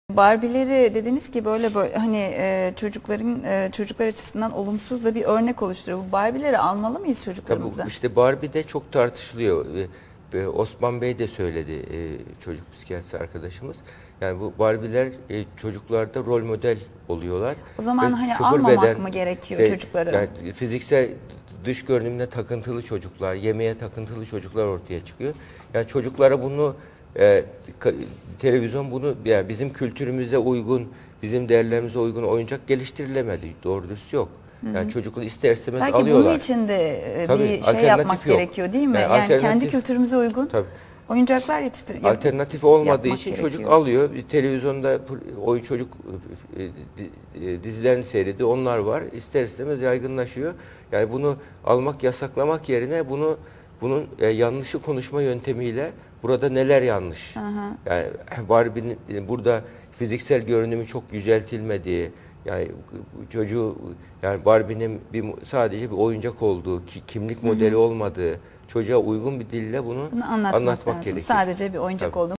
Barbie'leri dediniz ki böyle hani çocuklar açısından olumsuz da bir örnek oluşturuyor. Bu Barbie'leri almalı mıyız Tabii çocuklarımıza? işte Barbie de çok tartışılıyor. Osman Bey de söyledi, çocuk psikiyatrisi arkadaşımız. Yani bu Barbie'ler çocuklarda rol model oluyorlar. O zaman Ve hani sıfır almamak beden mı gerekiyor çocukları? yani fiziksel dış görünümüne takıntılı çocuklar, yemeğe takıntılı çocuklar ortaya çıkıyor. Yani çocuklara bunu televizyon bunu yani bizim kültürümüze uygun, bizim değerlerimize uygun oyuncak geliştirilemedi. Doğru dürüst yok. Yani çocuklar ister istemez Belki alıyorlar. bunun için de Tabii, bir şey alternatif yapmak yok. gerekiyor değil mi? Yani Yani kendi kültürümüze uygun tabii. oyuncaklar Alternatif olmadığı yapmak için gerekiyor. çocuk alıyor. Bir televizyonda çocuk dizilerini seyrediyor. Onlar var. İster istemez yaygınlaşıyor. Yani bunu almak, yasaklamak yerine bunun yanlışı konuşma yöntemiyle burada neler yanlış? Yani Barbie'nin burada fiziksel görünümü çok yüceltilmediği, yani çocuğu yani Barbie'nin sadece bir oyuncak olduğu, kimlik modeli olmadığı, çocuğa uygun bir dille bunu Bunu anlatmak lazım. gerekir. Sadece bir oyuncak Tabii. olduğunu